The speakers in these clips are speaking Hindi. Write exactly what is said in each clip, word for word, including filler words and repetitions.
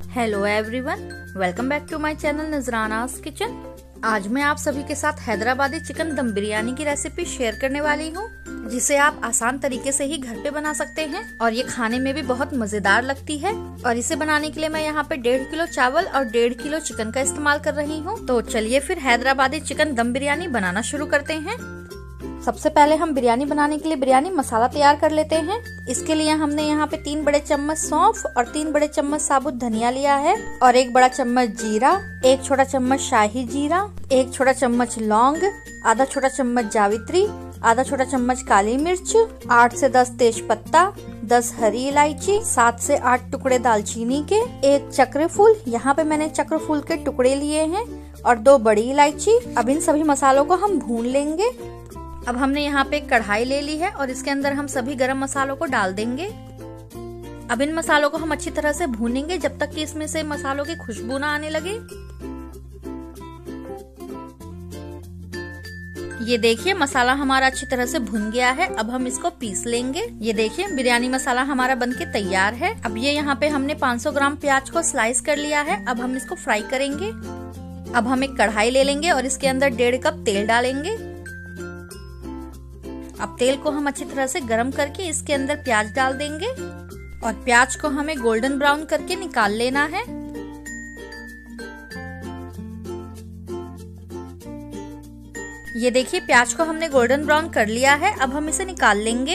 Hello everyone, welcome back to my channel Nazrana's kitchen. आज मैं आप सभी के साथ हैदराबादी चिकन दम बिरयानी की रेसिपी शेयर करने वाली हूँ, जिसे आप आसान तरीके से ही घर पे बना सकते हैं और ये खाने में भी बहुत मजेदार लगती है। और इसे बनाने के लिए मैं यहाँ पे डेढ़ किलो चावल और डेढ़ किलो चिकन का इस्तेमाल कर रही हूँ। तो चलिए फिर हैदराबादी चिकन दम बिरयानी बनाना शुरू करते हैं। सबसे पहले हम बिरयानी बनाने के लिए बिरयानी मसाला तैयार कर लेते हैं। इसके लिए हमने यहाँ पे तीन बड़े चम्मच सौंफ और तीन बड़े चम्मच साबुत धनिया लिया है और एक बड़ा चम्मच जीरा, एक छोटा चम्मच शाही जीरा, एक छोटा चम्मच लौंग, आधा छोटा चम्मच जावित्री, आधा छोटा चम्मच काली मिर्च, आठ से दस तेज पत्ता, दस हरी इलायची, सात से आठ टुकड़े दालचीनी के, एक चक्र फूल, यहाँ पे मैंने चक्र फूल के टुकड़े लिए हैं, और दो बड़ी इलायची। अब इन सभी मसालों को हम भून लेंगे। अब हमने यहाँ पे कढ़ाई ले ली है और इसके अंदर हम सभी गरम मसालों को डाल देंगे। अब इन मसालों को हम अच्छी तरह से भूनेंगे जब तक कि इसमें से मसालों की खुशबू ना आने लगे। ये देखिए मसाला हमारा अच्छी तरह से भुन गया है। अब हम इसको पीस लेंगे। ये देखिए बिरयानी मसाला हमारा बनके तैयार है। अब ये यहाँ पे हमने पाँच सौ ग्राम प्याज को स्लाइस कर लिया है। अब हम इसको फ्राई करेंगे। अब हम एक कढ़ाई ले लेंगे और इसके अंदर डेढ़ कप तेल डालेंगे। अब तेल को हम अच्छी तरह से गरम करके इसके अंदर प्याज डाल देंगे और प्याज को हमें गोल्डन ब्राउन करके निकाल लेना है। ये देखिए प्याज को हमने गोल्डन ब्राउन कर लिया है। अब हम इसे निकाल लेंगे।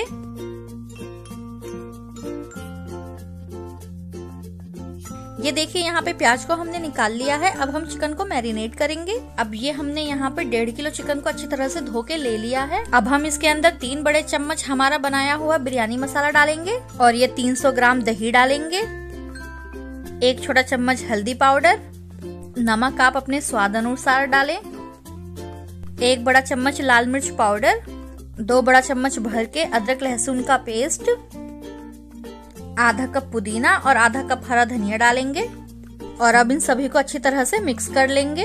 ये देखिए यहाँ पे प्याज को हमने निकाल लिया है। अब हम चिकन को मैरिनेट करेंगे। अब ये हमने यहाँ पे डेढ़ किलो चिकन को अच्छी तरह से धो के ले लिया है। अब हम इसके अंदर तीन बड़े चम्मच हमारा बनाया हुआ बिरयानी मसाला डालेंगे और ये तीन सौ ग्राम दही डालेंगे, एक छोटा चम्मच हल्दी पाउडर, नमक आप अपने स्वाद अनुसार डालें, एक बड़ा चम्मच लाल मिर्च पाउडर, दो बड़ा चम्मच भर के अदरक लहसुन का पेस्ट, आधा कप पुदीना और आधा कप हरा धनिया डालेंगे और अब इन सभी को अच्छी तरह से मिक्स कर लेंगे।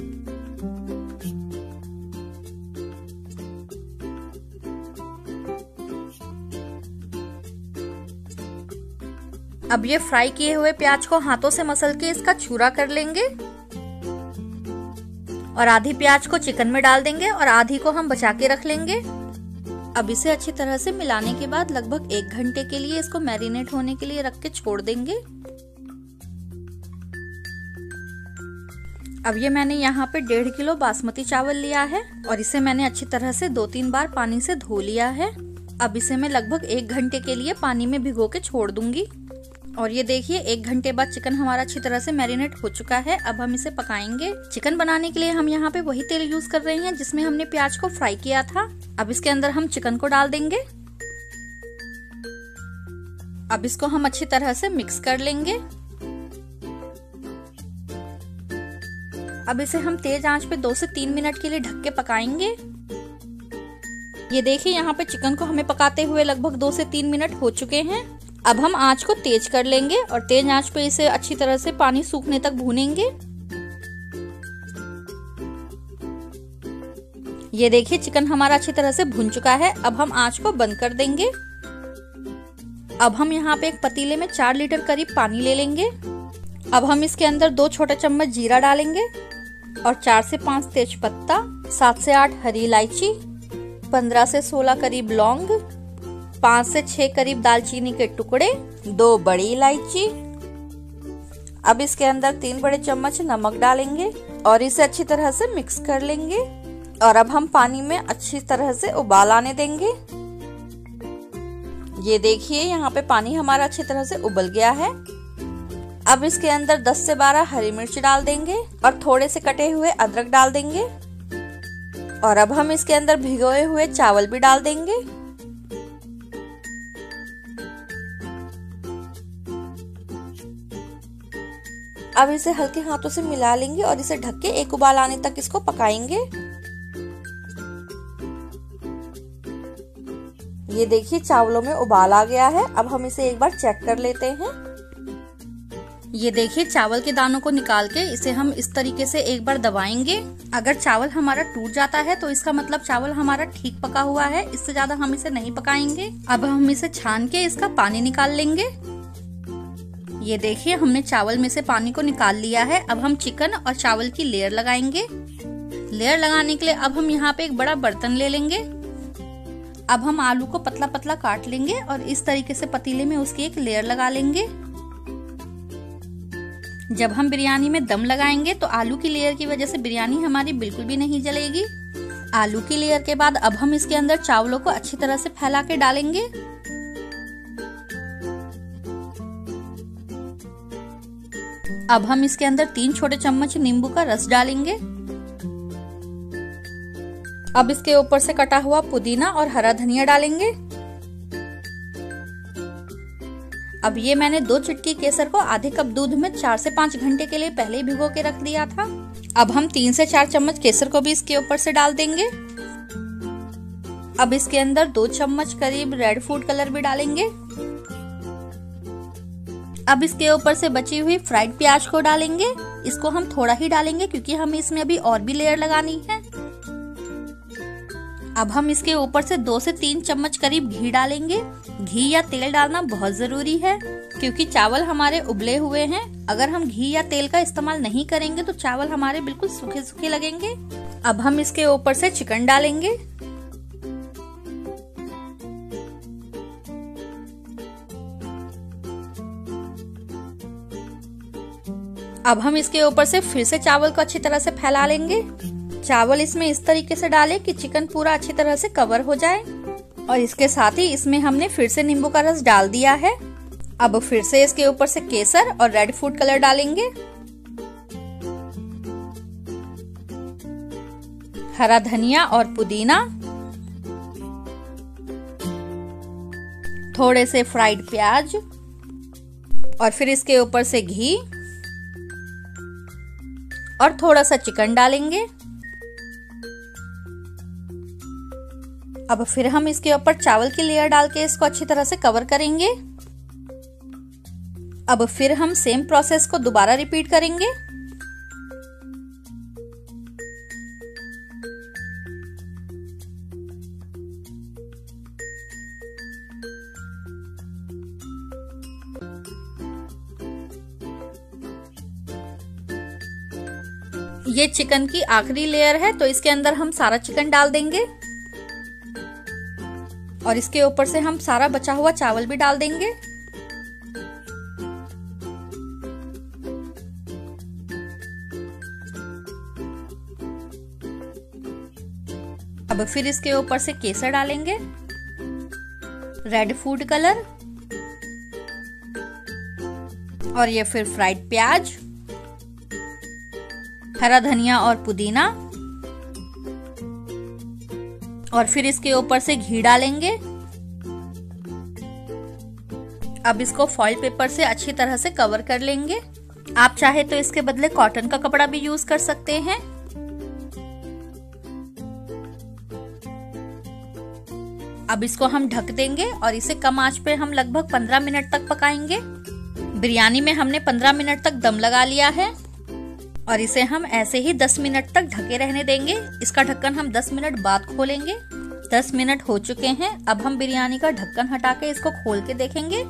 अब ये फ्राई किए हुए प्याज को हाथों से मसल के इसका चूरा कर लेंगे और आधी प्याज को चिकन में डाल देंगे और आधी को हम बचा के रख लेंगे। अब इसे अच्छी तरह से मिलाने के बाद लगभग एक घंटे के लिए इसको मैरिनेट होने के लिए रख के छोड़ देंगे। अब ये मैंने यहाँ पे डेढ़ किलो बासमती चावल लिया है और इसे मैंने अच्छी तरह से दो तीन बार पानी से धो लिया है। अब इसे मैं लगभग एक घंटे के लिए पानी में भिगो के छोड़ दूंगी। और ये देखिए एक घंटे बाद चिकन हमारा अच्छी तरह से मैरिनेट हो चुका है। अब हम इसे पकाएंगे। चिकन बनाने के लिए हम यहाँ पे वही तेल यूज कर रहे हैं जिसमें हमने प्याज को फ्राई किया था। अब इसके अंदर हम चिकन को डाल देंगे। अब इसको हम अच्छी तरह से मिक्स कर लेंगे। अब इसे हम तेज आंच पे दो से तीन मिनट के लिए ढक के पकाएंगे। ये देखिए यहाँ पे चिकन को हमें पकाते हुए लगभग दो से तीन मिनट हो चुके हैं। अब हम आंच को तेज कर लेंगे और तेज आंच पे इसे अच्छी तरह से पानी सूखने तक भूनेंगे। ये देखिए चिकन हमारा अच्छी तरह से भुन चुका है। अब हम आंच को बंद कर देंगे। अब हम यहाँ पे एक पतीले में चार लीटर करीब पानी ले लेंगे। अब हम इसके अंदर दो छोटे चम्मच जीरा डालेंगे और चार से पांच तेज पत्ता, सात से आठ हरी इलायची, पंद्रह से सोलह करीब लौंग, पाँच से छह करीब दालचीनी के टुकड़े, दो बड़ी इलायची। अब इसके अंदर तीन बड़े चम्मच नमक डालेंगे और इसे अच्छी तरह से मिक्स कर लेंगे और अब हम पानी में अच्छी तरह से उबाल आने देंगे। ये देखिए यहाँ पे पानी हमारा अच्छी तरह से उबल गया है। अब इसके अंदर दस से बारह हरी मिर्च डाल देंगे और थोड़े से कटे हुए अदरक डाल देंगे और अब हम इसके अंदर भिगोए हुए चावल भी डाल देंगे। अब इसे हल्के हाथों से मिला लेंगे और इसे ढक के एक उबाल आने तक इसको पकाएंगे। ये देखिए चावलों में उबाल आ गया है। अब हम इसे एक बार चेक कर लेते हैं। ये देखिए चावल के दानों को निकाल के इसे हम इस तरीके से एक बार दबाएंगे। अगर चावल हमारा टूट जाता है तो इसका मतलब चावल हमारा ठीक पका हुआ है। इससे ज्यादा हम इसे नहीं पकाएंगे। अब हम इसे छान के इसका पानी निकाल लेंगे। ये देखिए हमने चावल में से पानी को निकाल लिया है। अब हम चिकन और चावल की लेयर लगाएंगे। लेयर लगाने के लिए अब हम यहाँ पे एक बड़ा बर्तन ले लेंगे। अब हम आलू को पतला पतला काट लेंगे और इस तरीके से पतीले में उसकी एक लेयर लगा लेंगे। जब हम बिरयानी में दम लगाएंगे तो आलू की लेयर की वजह से बिरयानी हमारी बिल्कुल भी नहीं जलेगी। आलू की लेयर के बाद अब हम इसके अंदर चावलों को अच्छी तरह से फैला के डालेंगे। अब हम इसके अंदर तीन छोटे चम्मच नींबू का रस डालेंगे। अब इसके ऊपर से कटा हुआ पुदीना और हरा धनिया डालेंगे। अब ये मैंने दो चुटकी केसर को आधे कप दूध में चार से पाँच घंटे के लिए पहले ही भिगो के रख दिया था। अब हम तीन से चार चम्मच केसर को भी इसके ऊपर से डाल देंगे। अब इसके अंदर दो चम्मच करीब रेड फूड कलर भी डालेंगे। अब इसके ऊपर से बची हुई फ्राइड प्याज को डालेंगे। इसको हम थोड़ा ही डालेंगे क्योंकि हमें इसमें अभी और भी लेयर लगानी है। अब हम इसके ऊपर से दो से तीन चम्मच करीब घी डालेंगे। घी या तेल डालना बहुत जरूरी है क्योंकि चावल हमारे उबले हुए हैं। अगर हम घी या तेल का इस्तेमाल नहीं करेंगे तो चावल हमारे बिल्कुल सूखे सूखे लगेंगे। अब हम इसके ऊपर से चिकन डालेंगे। अब हम इसके ऊपर से फिर से चावल को अच्छी तरह से फैला लेंगे। चावल इसमें इस तरीके से डालें कि चिकन पूरा अच्छी तरह से कवर हो जाए। और इसके साथ ही इसमें हमने फिर से नींबू का रस डाल दिया है। अब फिर से इसके ऊपर से केसर और रेड फूड कलर डालेंगे। हरा धनिया और पुदीना, थोड़े से फ्राइड प्याज और फिर इसके ऊपर से घी और थोड़ा सा चिकन डालेंगे। अब फिर हम इसके ऊपर चावल की लेयर डाल के इसको अच्छी तरह से कवर करेंगे। अब फिर हम सेम प्रोसेस को दोबारा रिपीट करेंगे। ये चिकन की आखिरी लेयर है तो इसके अंदर हम सारा चिकन डाल देंगे और इसके ऊपर से हम सारा बचा हुआ चावल भी डाल देंगे। अब फिर इसके ऊपर से केसर डालेंगे, रेड फूड कलर और ये फिर फ्राइड प्याज, हरा धनिया और पुदीना और फिर इसके ऊपर से घी डालेंगे। अब इसको फॉइल पेपर से अच्छी तरह से कवर कर लेंगे। आप चाहे तो इसके बदले कॉटन का कपड़ा भी यूज कर सकते हैं। अब इसको हम ढक देंगे और इसे कम आंच पे हम लगभग पंद्रह मिनट तक पकाएंगे। बिरयानी में हमने पंद्रह मिनट तक दम लगा लिया है और इसे हम ऐसे ही दस मिनट तक ढके रहने देंगे। इसका ढक्कन हम दस मिनट बाद खोलेंगे। दस मिनट हो चुके हैं। अब हम बिरयानी का ढक्कन हटा के इसको खोल के देखेंगे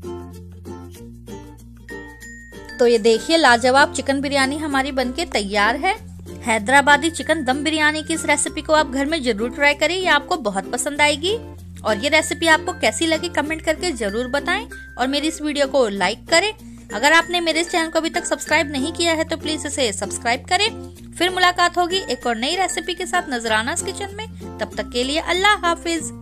तो ये देखिए लाजवाब चिकन बिरयानी हमारी बनके तैयार है। हैदराबादी चिकन दम बिरयानी की इस रेसिपी को आप घर में जरूर ट्राई करें, ये आपको बहुत पसंद आएगी। और ये रेसिपी आपको कैसी लगी कमेंट करके जरूर बताएं और मेरी इस वीडियो को लाइक करें। अगर आपने मेरे इस चैनल को अभी तक सब्सक्राइब नहीं किया है तो प्लीज इसे सब्सक्राइब करें। फिर मुलाकात होगी एक और नई रेसिपी के साथ नजरानास किचन में। तब तक के लिए अल्लाह हाफिज।